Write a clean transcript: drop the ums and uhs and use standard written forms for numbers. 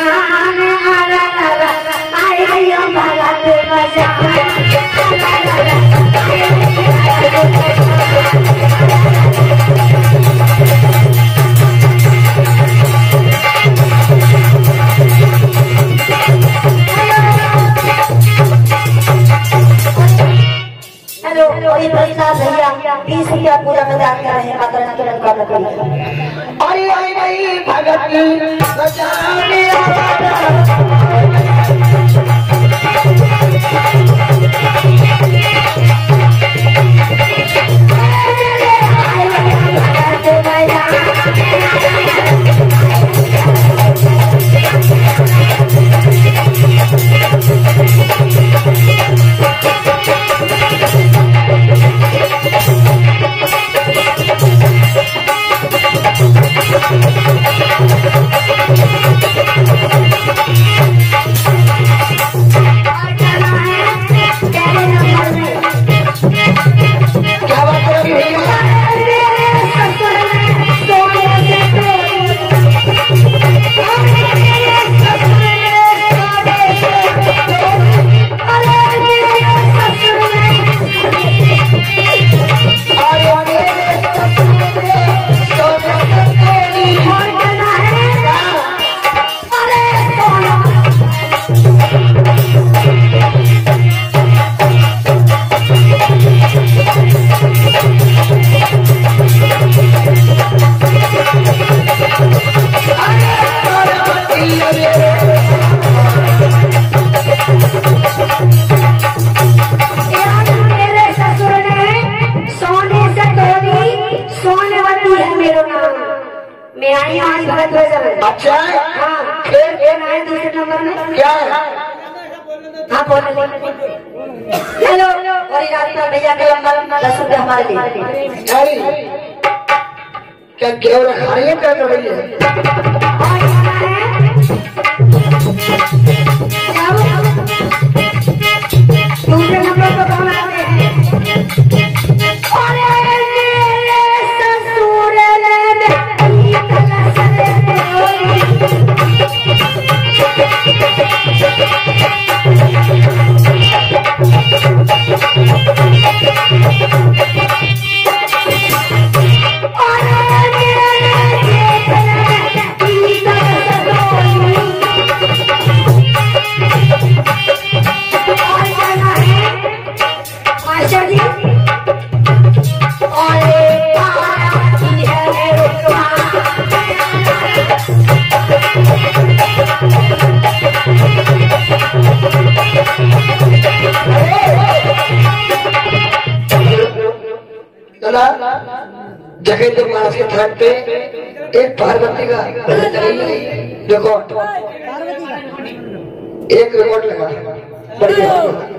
भैया पूरा मैदान कर रहे हैं माता रानी के रंग का अरे आई भगत सजाने अच्छा हाँ फिर आए दूसरे नंबर में क्या है? हाँ बोलो हेलो और रास्ता भैया के लंबा लंबा 10 रुपये हमारे लिए क्या केवल खाइए क्या कर रही है? दूसरे नंबर पर कौन आते हैं? जगह मानस के थाट पे एक पार्वती का रिकॉर्ड एक रिकॉर्ड लगा बढ़िया